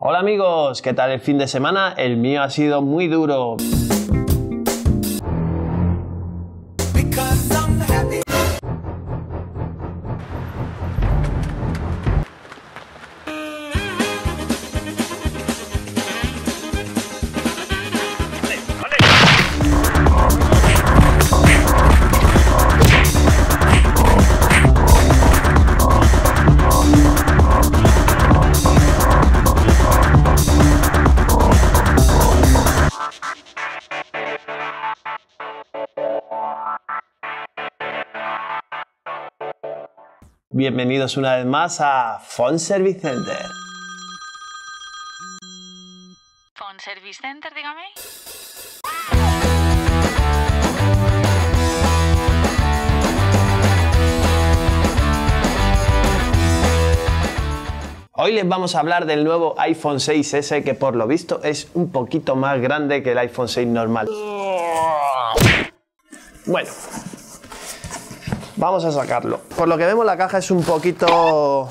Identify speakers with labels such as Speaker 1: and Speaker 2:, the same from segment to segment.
Speaker 1: Hola amigos, ¿qué tal el fin de semana? El mío ha sido muy duro. Bienvenidos una vez más a Phone Service Center.
Speaker 2: Phone Service Center, dígame.
Speaker 1: Hoy les vamos a hablar del nuevo iPhone 6S, que por lo visto es un poquito más grande que el iPhone 6 normal. Bueno, vamos a sacarlo. Por lo que vemos, la caja es un poquito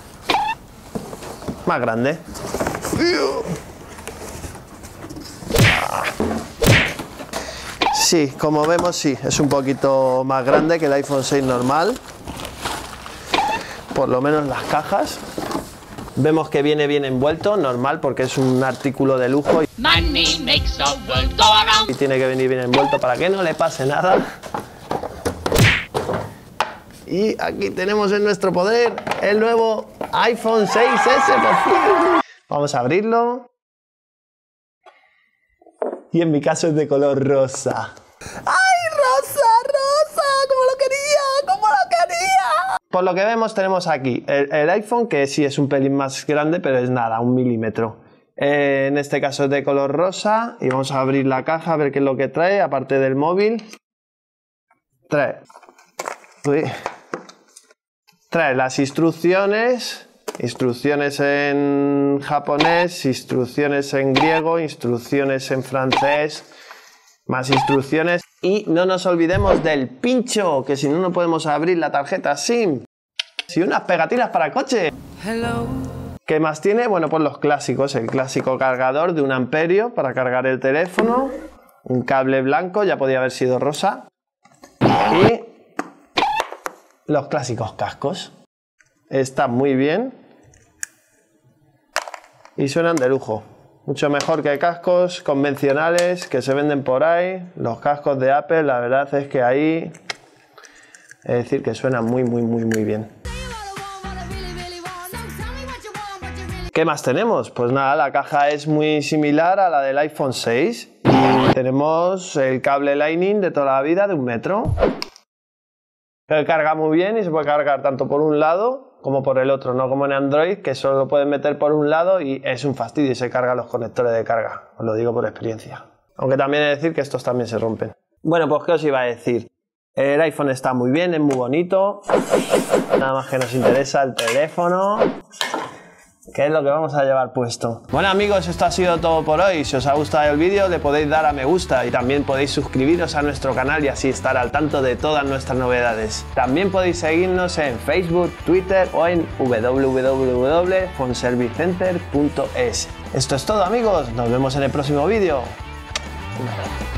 Speaker 1: más grande. Sí, como vemos, sí, es un poquito más grande que el iPhone 6 normal. Por lo menos las cajas. Vemos que viene bien envuelto, normal, porque es un artículo de lujo y tiene que venir bien envuelto para que no le pase nada. Y aquí tenemos en nuestro poder el nuevo iPhone 6S, por fin. Vamos a abrirlo. Y en mi caso es de color rosa. ¡Ay, rosa, rosa! ¡Cómo lo quería! ¡Cómo lo quería! Por lo que vemos tenemos aquí el iPhone, que sí es un pelín más grande, pero es nada, 1 milímetro. En este caso es de color rosa. Y vamos a abrir la caja a ver qué es lo que trae, aparte del móvil. Trae las instrucciones en japonés, instrucciones en griego, instrucciones en francés, más instrucciones. Y no nos olvidemos del pincho, que si no, no podemos abrir la tarjeta SIM. Y unas pegatinas para coche. Hello. ¿Qué más tiene? Bueno, pues los clásicos, el clásico cargador de 1 amperio para cargar el teléfono, un cable blanco, ya podía haber sido rosa, y los clásicos cascos. Están muy bien y suenan de lujo. Mucho mejor que cascos convencionales que se venden por ahí. Los cascos de Apple, la verdad es que ahí es decir que suenan muy bien. ¿Qué más tenemos? Pues nada, la caja es muy similar a la del iPhone 6 y tenemos el cable Lightning de toda la vida de 1 metro. Que carga muy bien y se puede cargar tanto por un lado como por el otro, no como en Android, que solo lo pueden meter por un lado y es un fastidio y se cargan los conectores de carga. Os lo digo por experiencia. Aunque también he de decir que estos también se rompen. Bueno, pues ¿qué os iba a decir? El iPhone está muy bien, es muy bonito. Nada más que nos interesa el teléfono, que es lo que vamos a llevar puesto. Bueno amigos, esto ha sido todo por hoy. Si os ha gustado el vídeo le podéis dar a me gusta y también podéis suscribiros a nuestro canal y así estar al tanto de todas nuestras novedades. También podéis seguirnos en Facebook, Twitter o en www.phoneservicecenter.es. Esto es todo amigos, nos vemos en el próximo vídeo. Un abrazo.